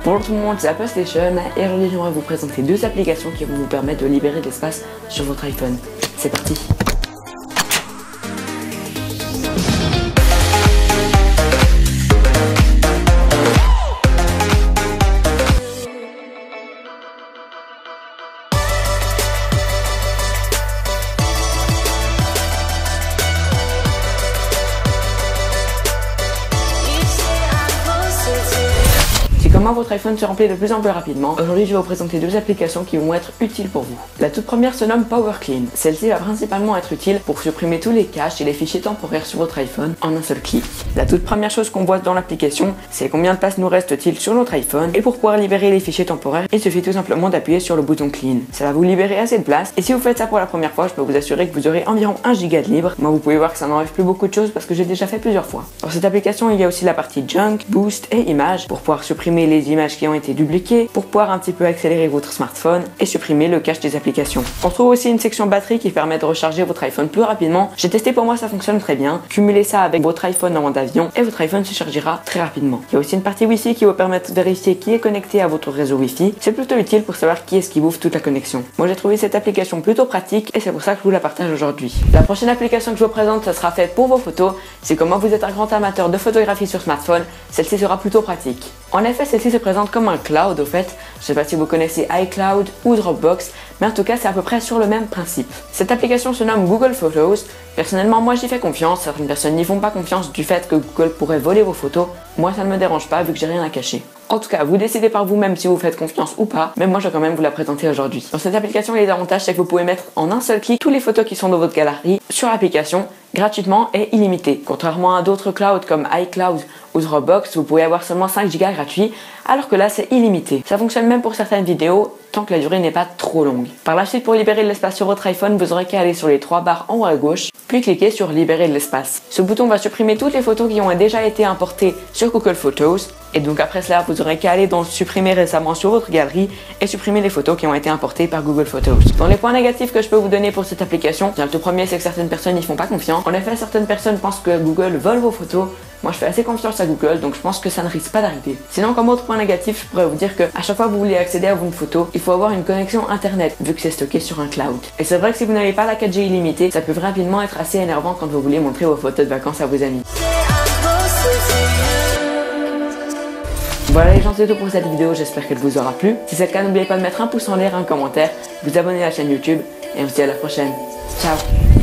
Bonjour tout le monde, c'est Apple Station et aujourd'hui j'aimerais vous présenter deux applications qui vont vous permettre de libérer de l'espace sur votre iPhone. C'est parti! Comment votre iPhone se remplit de plus en plus rapidement. Aujourd'hui, je vais vous présenter deux applications qui vont être utiles pour vous. La toute première se nomme Power Clean. Celle-ci va principalement être utile pour supprimer tous les caches et les fichiers temporaires sur votre iPhone en un seul clic. La toute première chose qu'on voit dans l'application, c'est combien de place nous reste-t-il sur notre iPhone. Et pour pouvoir libérer les fichiers temporaires, il suffit tout simplement d'appuyer sur le bouton Clean. Ça va vous libérer assez de place. Et si vous faites ça pour la première fois, je peux vous assurer que vous aurez environ 1 giga de libre. Moi, vous pouvez voir que ça n'enlève plus beaucoup de choses parce que j'ai déjà fait plusieurs fois. Dans cette application, il y a aussi la partie Junk, Boost et Images pour pouvoir supprimer les images qui ont été dupliquées, pour pouvoir un petit peu accélérer votre smartphone et supprimer le cache des applications. On trouve aussi une section batterie qui permet de recharger votre iPhone plus rapidement. J'ai testé, pour moi ça fonctionne très bien. Cumulez ça avec votre iPhone en mode avion et votre iPhone se chargera très rapidement. Il y a aussi une partie Wi-Fi qui vous permet de vérifier qui est connecté à votre réseau Wi-Fi. C'est plutôt utile pour savoir qui est-ce qui bouffe toute la connexion. Moi j'ai trouvé cette application plutôt pratique et c'est pour ça que je vous la partage aujourd'hui. La prochaine application que je vous présente, ça sera fait pour vos photos. C'est comme moi vous êtes un grand amateur de photographie sur smartphone, celle-ci sera plutôt pratique. En effet, celle-ci se présente comme un cloud au fait. Je sais pas si vous connaissez iCloud ou Dropbox, mais en tout cas c'est à peu près sur le même principe. Cette application se nomme Google Photos. Personnellement, moi j'y fais confiance. Certaines personnes n'y font pas confiance du fait que Google pourrait voler vos photos. Moi ça ne me dérange pas vu que j'ai rien à cacher. En tout cas, vous décidez par vous-même si vous faites confiance ou pas, mais moi je vais quand même vous la présenter aujourd'hui. Dans cette application, les avantages c'est que vous pouvez mettre en un seul clic toutes les photos qui sont dans votre galerie sur l'application gratuitement et illimité. Contrairement à d'autres clouds comme iCloud ou Dropbox, vous pouvez avoir seulement 5 Go gratuits, alors que là c'est illimité. Ça fonctionne même pour certaines vidéos, tant que la durée n'est pas trop longue. Par la suite, pour libérer de l'espace sur votre iPhone, vous aurez qu'à aller sur les 3 barres en haut à gauche, puis cliquer sur libérer de l'espace. Ce bouton va supprimer toutes les photos qui ont déjà été importées sur Google Photos. Et donc après cela, vous aurez qu'à aller dans supprimer récemment sur votre galerie et supprimer les photos qui ont été importées par Google Photos. Dans les points négatifs que je peux vous donner pour cette application, le tout premier c'est que certaines personnes n'y font pas confiance. En effet, certaines personnes pensent que Google vole vos photos. Moi je fais assez confiance à Google, donc je pense que ça ne risque pas d'arriver. Sinon, comme autre point négatif, je pourrais vous dire que à chaque fois que vous voulez accéder à une photo, il faut avoir une connexion internet vu que c'est stocké sur un cloud. Et c'est vrai que si vous n'avez pas la 4G illimitée, ça peut rapidement être assez énervant quand vous voulez montrer vos photos de vacances à vos amis. Voilà les gens, c'est tout pour cette vidéo, j'espère qu'elle vous aura plu. Si c'est le cas, n'oubliez pas de mettre un pouce en l'air, un commentaire, vous abonner à la chaîne YouTube et on se dit à la prochaine. Ciao!